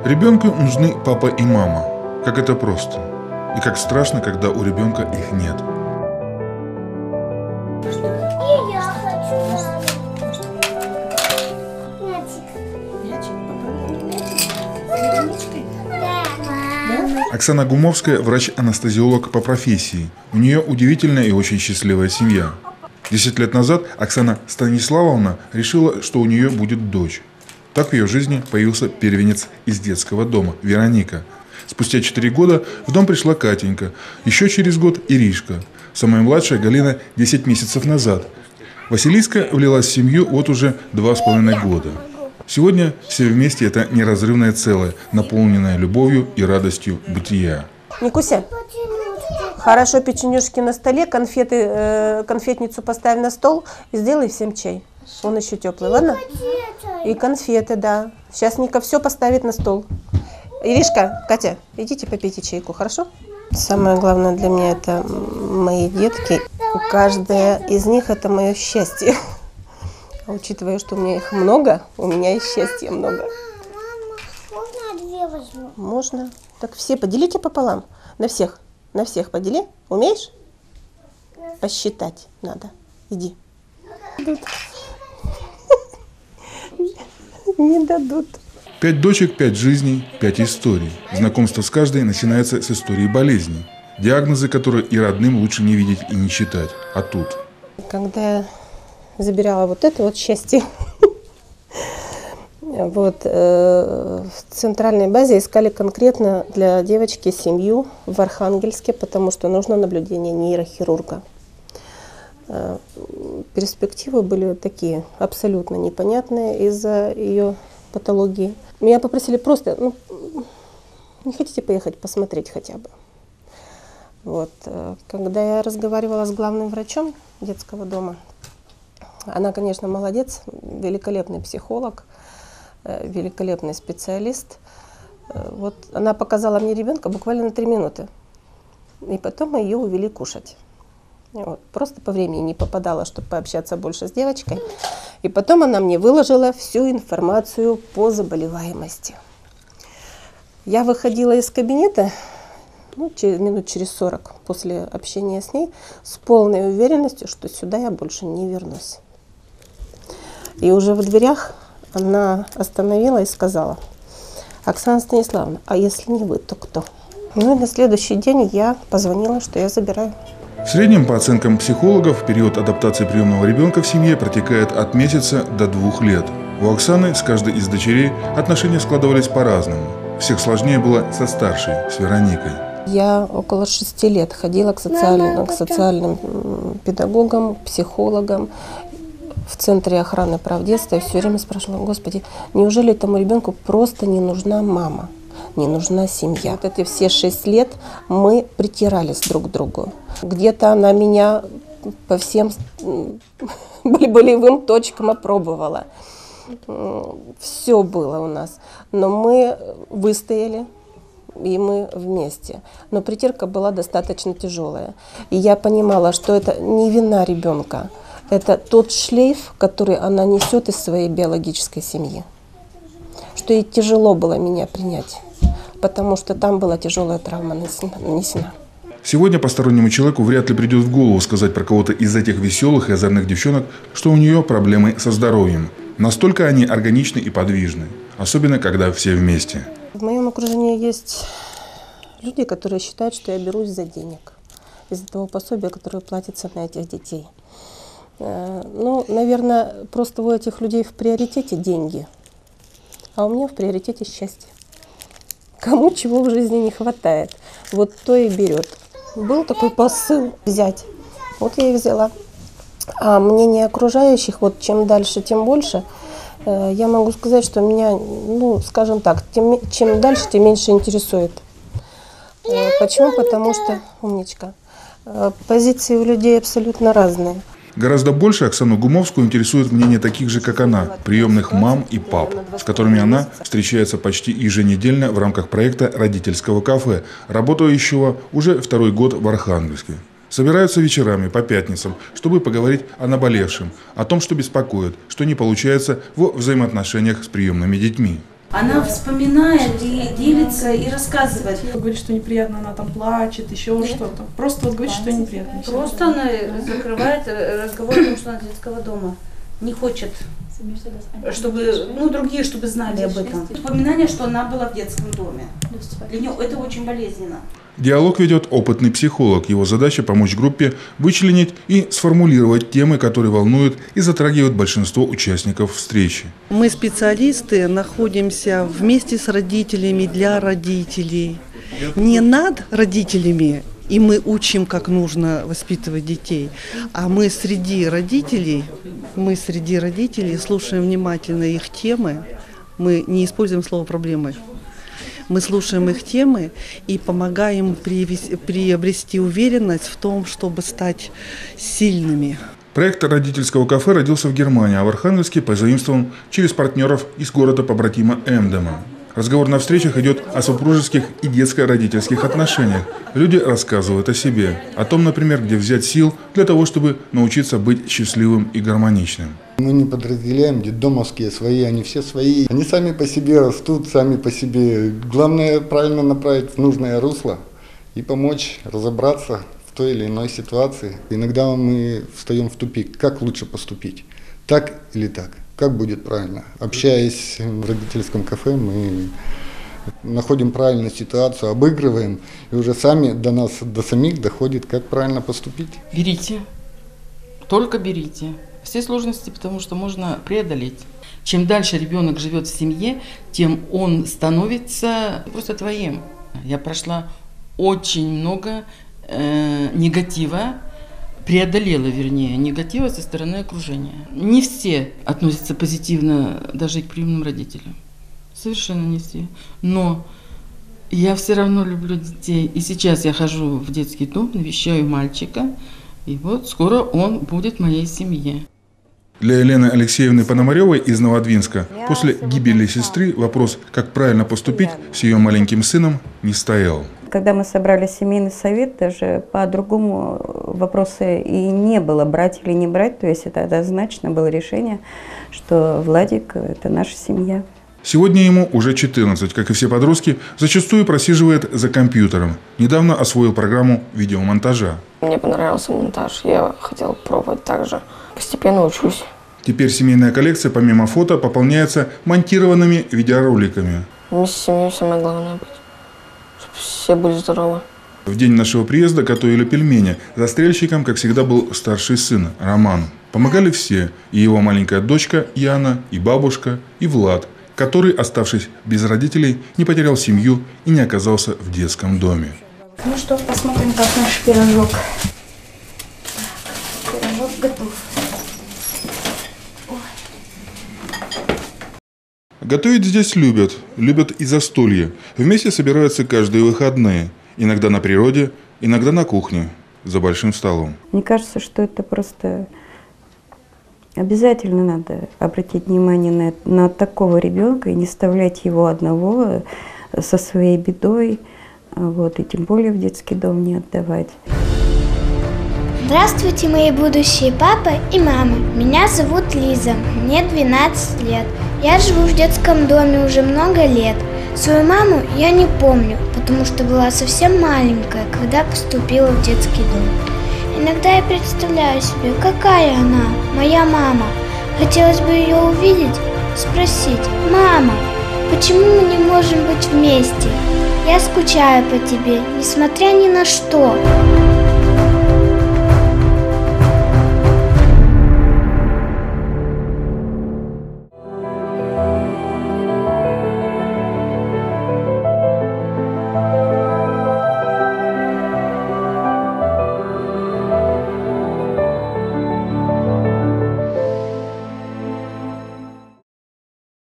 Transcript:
Ребенку нужны папа и мама. Как это просто. И как страшно, когда у ребенка их нет. И я хочу маму. Оксана Гумовская – врач-анестезиолог по профессии. У нее удивительная и очень счастливая семья. 10 лет назад Оксана Станиславовна решила, что у нее будет дочь. Так в ее жизни появился первенец из детского дома – Вероника. Спустя 4 года в дом пришла Катенька, еще через год – Иришка. Самая младшая – Галина 10 месяцев назад. Василиска влилась в семью вот уже 2,5 года. Сегодня все вместе – это неразрывное целое, наполненное любовью и радостью бытия. Никуся, хорошо, печенюшки на столе, конфеты, конфетницу поставь на стол и сделай всем чай. Он еще теплый, ладно? И конфеты, да. Сейчас Ника все поставит на стол. Иришка, Катя, идите попейте чайку, хорошо? Самое главное для меня – это мои детки. Каждая из них – это мое счастье. А учитывая, что у меня их много, у меня и счастья много. Мама, можно 2 возьму? Можно. Так все поделите пополам. На всех. На всех подели. Умеешь? Посчитать надо. Иди. Не дадут. 5 дочек, 5 жизней, 5 историй. Знакомство с каждой начинается с истории болезни. Диагнозы, которые и родным лучше не видеть и не читать. А тут? Когда я забирала вот это вот счастье, вот, в центральной базе искали конкретно для девочки семью в Архангельске, потому что нужно наблюдение нейрохирурга. Перспективы были такие абсолютно непонятные из-за ее патологии. Меня попросили просто, не хотите поехать посмотреть хотя бы? Вот. Когда я разговаривала с главным врачом детского дома, она, конечно, молодец, великолепный психолог, великолепный специалист. Вот она показала мне ребенка буквально на 3 минуты. И потом мы ее увели кушать. Вот. Просто по времени не попадала, чтобы пообщаться больше с девочкой. И потом она мне выложила всю информацию по заболеваемости. Я выходила из кабинета минут через 40 после общения с ней с полной уверенностью, что сюда я больше не вернусь. И уже в дверях она остановила и сказала: Оксана Станиславовна, а если не вы, то кто? Ну и на следующий день я позвонила, что я забираю. В среднем, по оценкам психологов, период адаптации приемного ребенка в семье протекает от месяца до 2 лет. У Оксаны с каждой из дочерей отношения складывались по-разному. Всех сложнее было со старшей, с Вероникой. Я около 6 лет ходила к социальным педагогам, психологам в Центре охраны прав детства и все время спрашивала: Господи, неужели этому ребенку просто не нужна мама, не нужна семья? Вот эти все 6 лет мы притирались друг к другу. Где-то она меня по всем болевым точкам опробовала. Все было у нас. Но мы выстояли, и мы вместе. Но притирка была достаточно тяжелая. И я понимала, что это не вина ребенка. Это тот шлейф, который она несет из своей биологической семьи. Что ей тяжело было меня принять, потому что там была тяжелая травма нанесена. Сегодня постороннему человеку вряд ли придет в голову сказать про кого-то из этих веселых и озорных девчонок, что у нее проблемы со здоровьем. Настолько они органичны и подвижны, особенно когда все вместе. В моем окружении есть люди, которые считают, что я берусь за денег, из-за того пособия, которое платится на этих детей. Ну, наверное, просто у этих людей в приоритете деньги, а у меня в приоритете счастье. Кому чего в жизни не хватает, вот то и берет. Был такой посыл взять, вот я и взяла. А мнение окружающих, вот чем дальше, тем больше, я могу сказать, что меня, скажем так, чем дальше, тем меньше интересует. Почему? Потому что, умничка, позиции у людей абсолютно разные. Гораздо больше Оксану Гумовскую интересует мнение таких же, как она, приемных мам и пап, с которыми она встречается почти еженедельно в рамках проекта родительского кафе, работающего уже 2-й год в Архангельске. Собираются вечерами по пятницам, чтобы поговорить о наболевшем, о том, что беспокоит, что не получается во взаимоотношениях с приемными детьми. Она вспоминает и делится, и рассказывает. Говорит, что неприятно, она там плачет, еще что-то. Просто вот говорит, что неприятно. Просто она закрывает разговор о том, что она детского дома. Не хочет, чтобы, другие, чтобы знали об этом. Упоминание, что она была в детском доме. Для нее это очень болезненно. Диалог ведет опытный психолог. Его задача – помочь группе вычленить и сформулировать темы, которые волнуют и затрагивают большинство участников встречи. Мы, специалисты, находимся вместе с родителями, для родителей, не над родителями, и мы учим, как нужно воспитывать детей, а мы среди родителей слушаем внимательно их темы, мы не используем слово «проблемы». Мы слушаем их темы и помогаем приобрести уверенность в том, чтобы стать сильными. Проект родительского кафе родился в Германии, а в Архангельске позаимствован через партнеров из города-побратима Эмдема. Разговор на встречах идет о супружеских и детско-родительских отношениях. Люди рассказывают о себе, о том, например, где взять сил для того, чтобы научиться быть счастливым и гармоничным. Мы не подразделяем, детдомовские свои, они все свои. Они сами по себе растут, сами по себе. Главное правильно направить в нужное русло и помочь разобраться в той или иной ситуации. Иногда мы встаем в тупик, как лучше поступить, так или так. Как будет правильно? Общаясь в родительском кафе, мы находим правильную ситуацию, обыгрываем, и уже сами до самих доходит, как правильно поступить. Берите, только берите. Все сложности, потому что можно преодолеть. Чем дальше ребенок живет в семье, тем он становится просто твоим. Я прошла очень много негатива, преодолела, негатива со стороны окружения. Не все относятся позитивно даже и к приемным родителям. Совершенно не все. Но я все равно люблю детей. И сейчас я хожу в детский дом, навещаю мальчика. И вот скоро он будет в моей семье. Для Елены Алексеевны Пономаревой из Новодвинска после гибели сестры вопрос, как правильно поступить с ее маленьким сыном, не стоял. Когда мы собрали семейный совет, даже по-другому вопроса и не было, брать или не брать. То есть это однозначно было решение, что Владик – это наша семья. Сегодня ему уже 14, как и все подростки, зачастую просиживает за компьютером. Недавно освоил программу видеомонтажа. Мне понравился монтаж, я хотел пробовать так же. Постепенно учусь. Теперь семейная коллекция, помимо фото, пополняется монтированными видеороликами. Вместе с семьей самое главное быть, чтобы все были здоровы. В день нашего приезда готовили пельмени. Застрельщиком, как всегда, был старший сын Роман. Помогали все, и его маленькая дочка Яна, и бабушка, и Влад, который, оставшись без родителей, не потерял семью и не оказался в детском доме. Ну что, посмотрим, как наш пирожок. Пирожок готов. Готовить здесь любят и застолья. Вместе собираются каждые выходные. Иногда на природе, иногда на кухне, за большим столом. Мне кажется, что это просто обязательно надо обратить внимание на такого ребенка и не оставлять его одного со своей бедой, и тем более в детский дом не отдавать. Здравствуйте, мои будущие папа и мама. Меня зовут Лиза, мне 12 лет. Я живу в детском доме уже много лет. Свою маму я не помню, потому что была совсем маленькая, когда поступила в детский дом. Иногда я представляю себе, какая она, моя мама. Хотелось бы ее увидеть, спросить: «Мама, почему мы не можем быть вместе? Я скучаю по тебе, несмотря ни на что».